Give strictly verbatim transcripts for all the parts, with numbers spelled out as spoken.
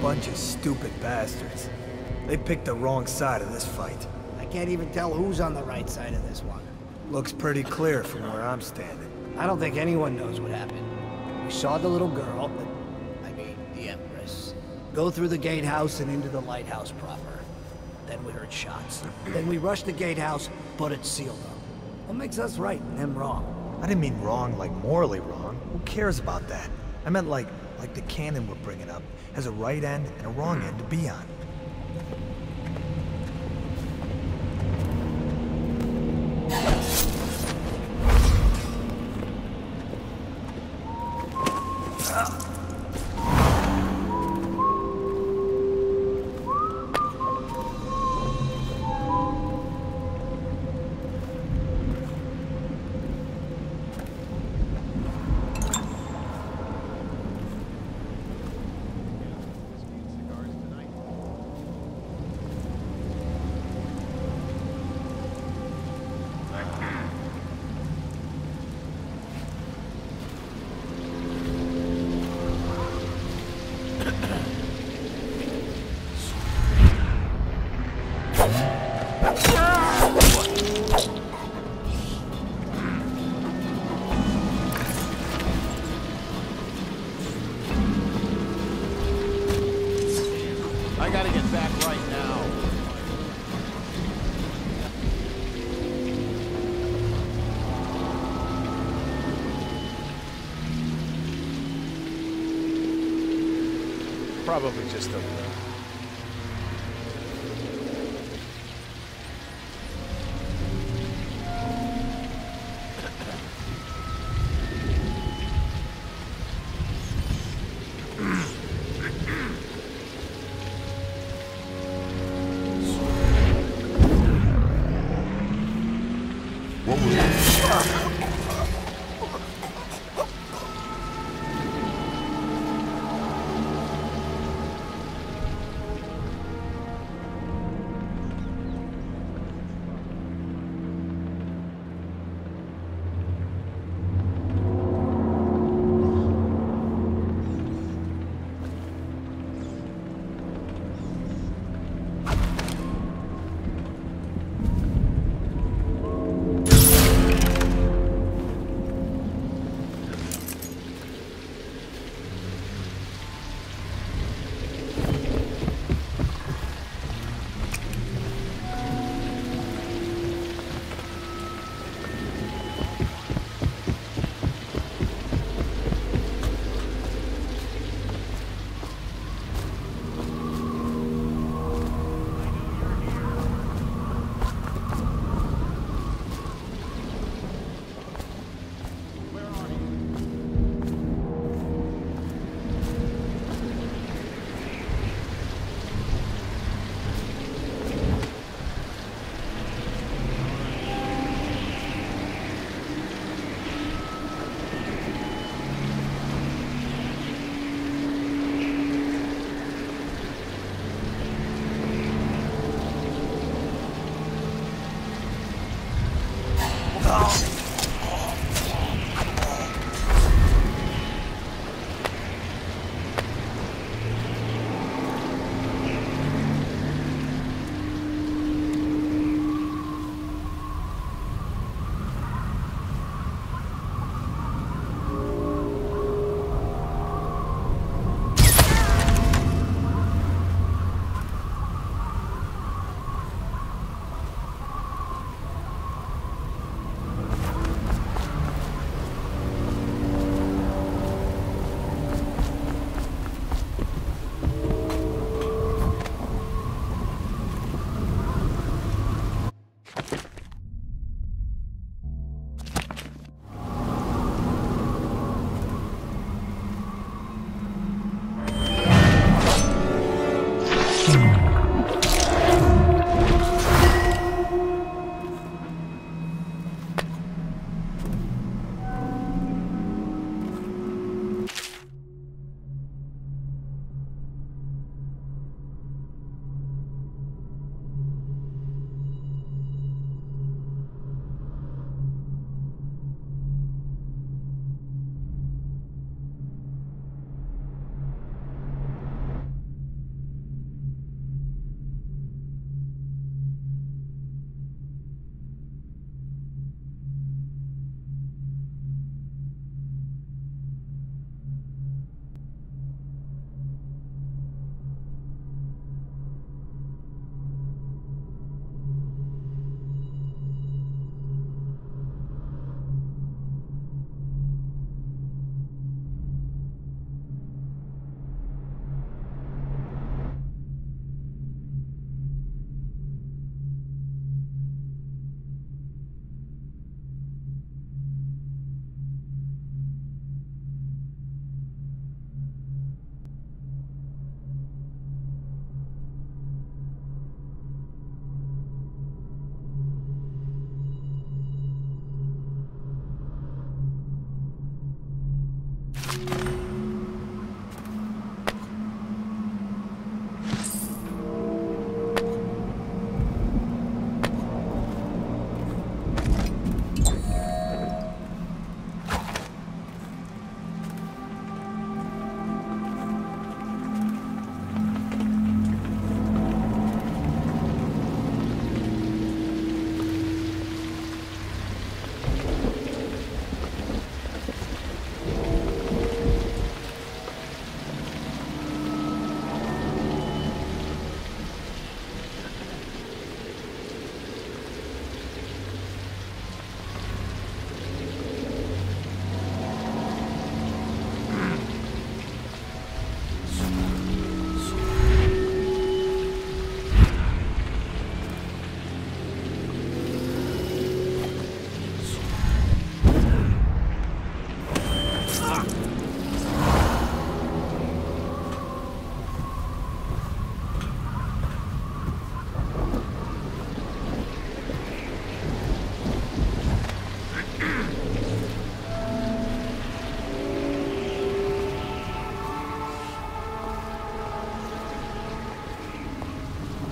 Bunch of stupid bastards. They picked the wrong side of this fight. I can't even tell who's on the right side of this one. Looks pretty clear from where I'm standing. I don't think anyone knows what happened. We saw the little girl, I mean, the Empress, go through the gatehouse and into the lighthouse proper. Then we heard shots. Then we rushed the gatehouse, but it sealed up. What makes us right and them wrong? I didn't mean wrong like morally wrong. Who cares about that? I meant like, like the cannon we're bringing up has a right end and a wrong end to be on. I gotta get back right now. Probably just over there. What was that?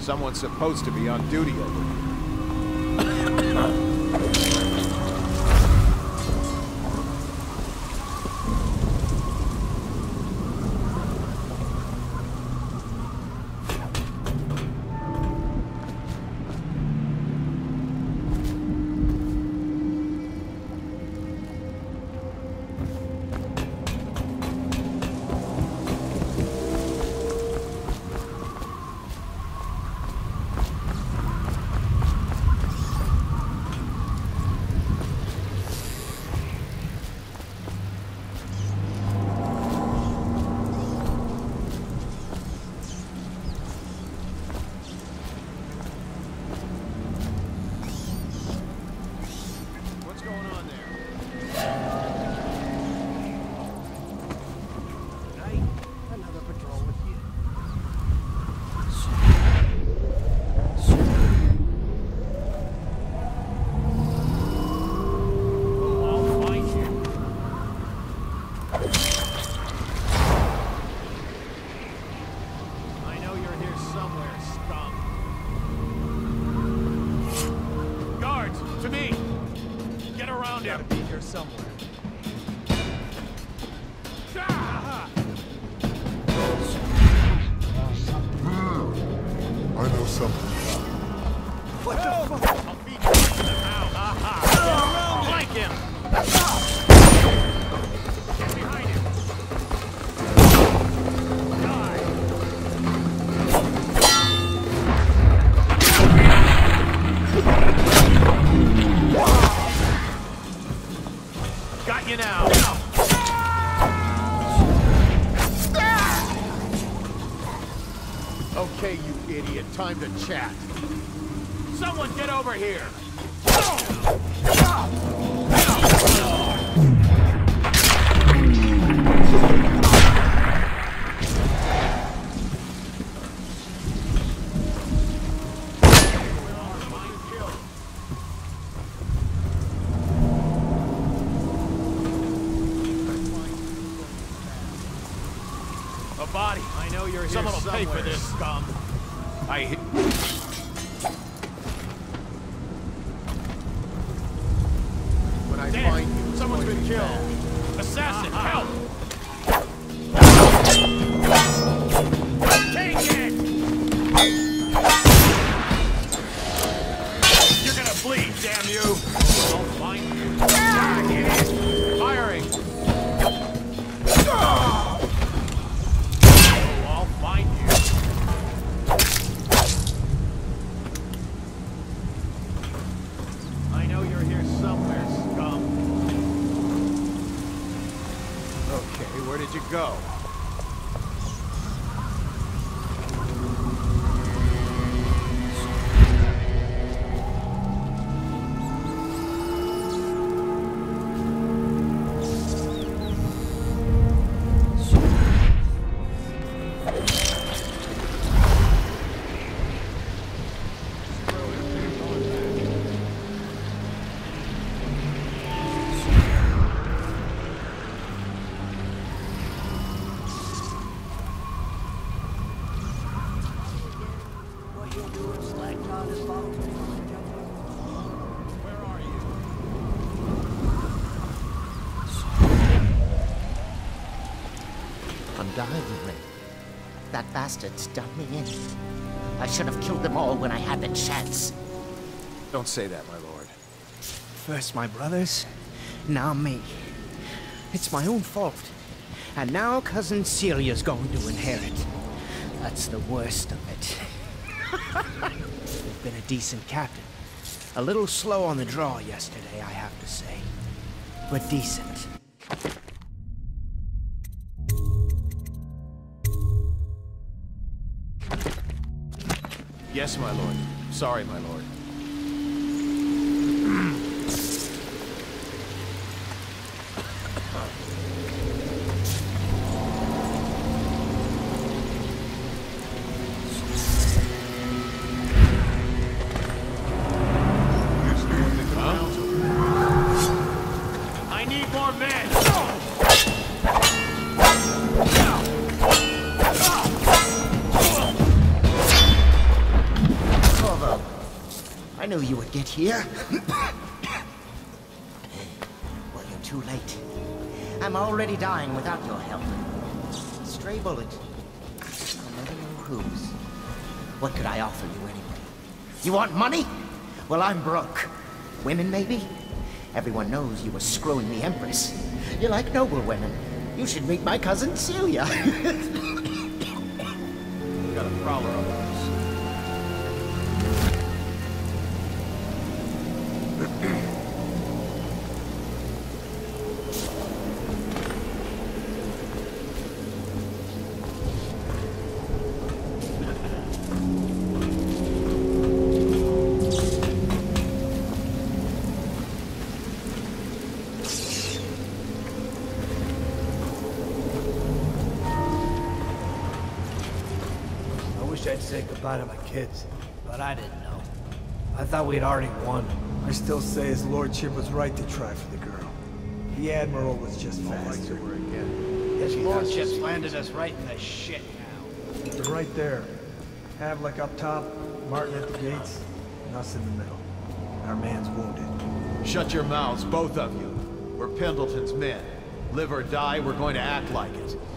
Someone's supposed to be on duty over here. Okay, you idiot. Time to chat. Someone get over here! A body. I know you're here. Someone will pay for somewhere. this, scum. I hit. When I Damn, find you, it's someone's going to been be killed. bad. Assassin, Uh-huh. help! Take it! You're gonna bleed, damn you! I'll find you. Ah, get it! Firing! Oh, I'll find you. I know you're here somewhere, scum. Okay, where did you go? What you doing, Slack John is following me. Where are you? Undoubtedly. That bastard's done me in. I should have killed them all when I had the chance. Don't say that, my lord. First my brothers, now me. It's my own fault. And now Cousin Celia's going to inherit. That's the worst of it. You've been a decent captain. A little slow on the draw yesterday, I have to say. But decent. Yes, my lord. Sorry, my lord. I need more men! get here? Well, you're too late. I'm already dying without your help. Stray bullet. I'll never know whose. What could I offer you anyway? You want money? Well, I'm broke. Women, maybe? Everyone knows you were screwing the Empress. You like noble women. You should meet my cousin Celia. We got a prowler up on us. I'd say goodbye to my kids, but I didn't know. I thought we'd already won. I still say his lordship was right to try for the girl. The Admiral was just faster. His lordship's landed us right in the shit now. They're right there. Havlik up top, Martin at the gates, and us in the middle. Our man's wounded. Shut your mouths, both of you. We're Pendleton's men. Live or die, we're going to act like it.